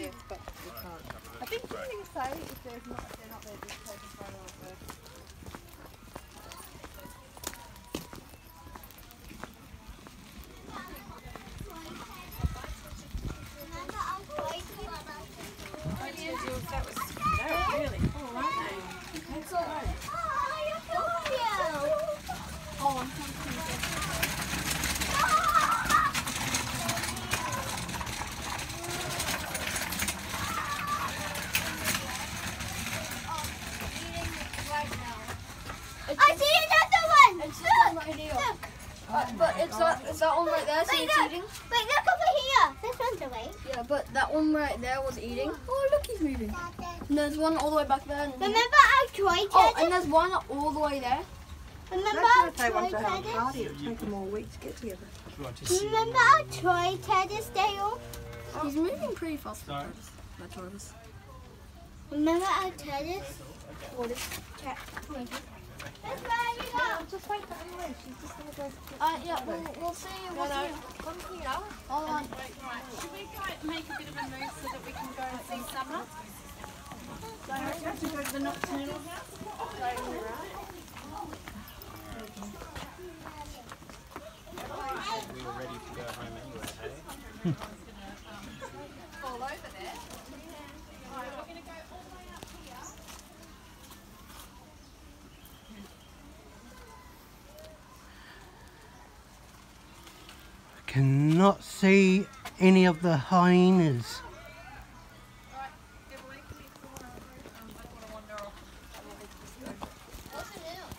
kids, but we can't. I think you can say if they're not there, just take a photo of her. They're really cool, aren't they? That's great. Oh, I'm so I see another one! It's this one right here. Look! But it's that one right there, see it's eating? Wait, look over here! This one's away. Yeah, but that one right there was eating. Oh, look, he's moving. And there's one all the way back there. Remember our toy tennis? Oh, and there's one all the way there. Remember That's our if they want toy to have a tennis? party, it'll take them all week to get together. Remember our toy tennis, Dale? He's moving pretty fast. Sorry. That Travis. Remember our tennis? What is chat? That's where we go. Just wait for Emily, she's just going to go. Yeah, we'll see. We'll see. Hold on. Right, should we go make a bit of a move so that we can go and see Summer? So I have to go to the nocturnal house. We were ready to go home anyway, hey? All over there. Alright, we're going to go all the way up here. Cannot see any of the hyenas. Alright, give away to me for I don't want to wander off. What's it now?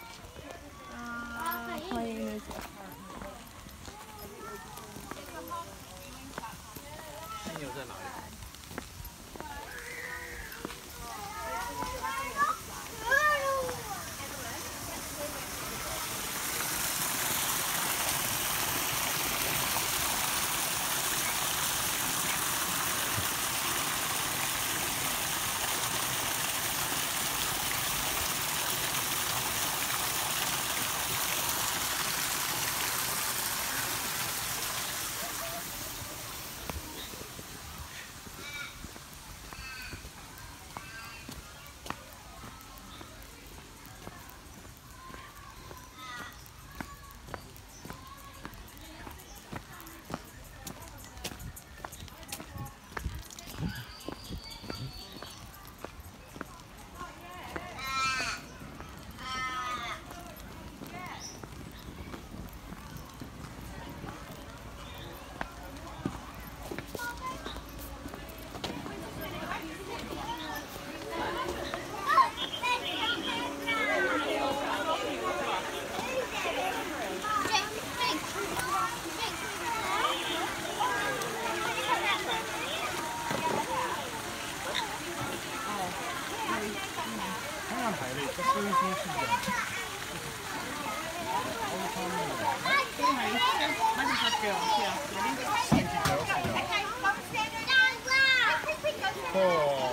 Hang on, Hayley, just where his nurse is going. All the time in there. Maybe just go on here. Thank you, girls. Oh.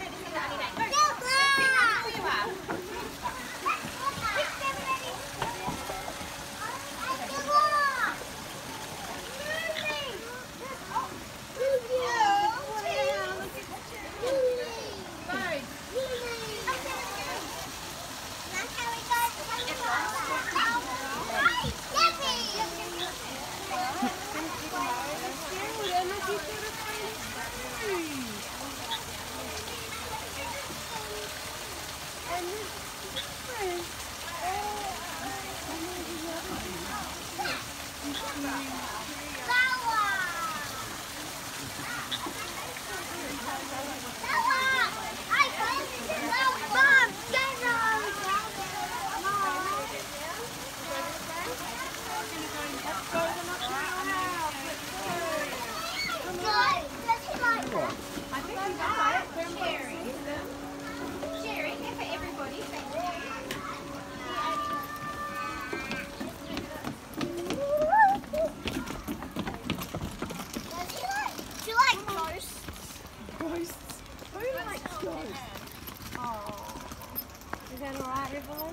Is that alright, everyone?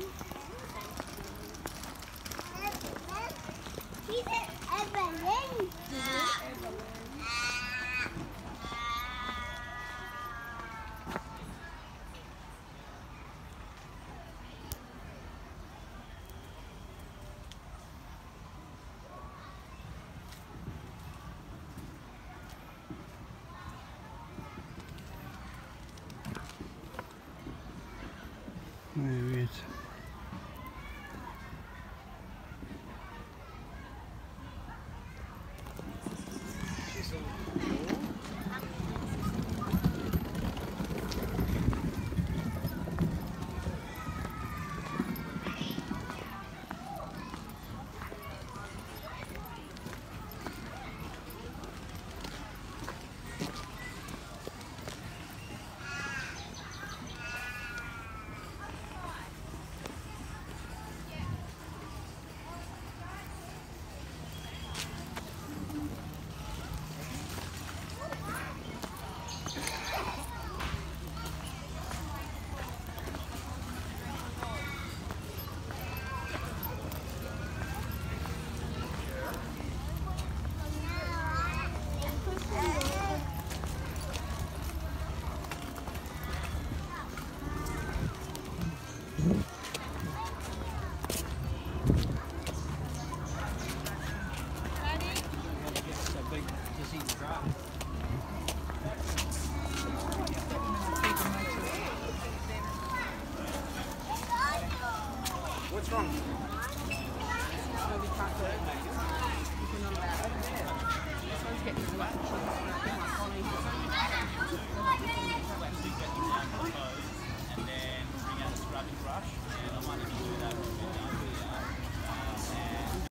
He's at Evelyn.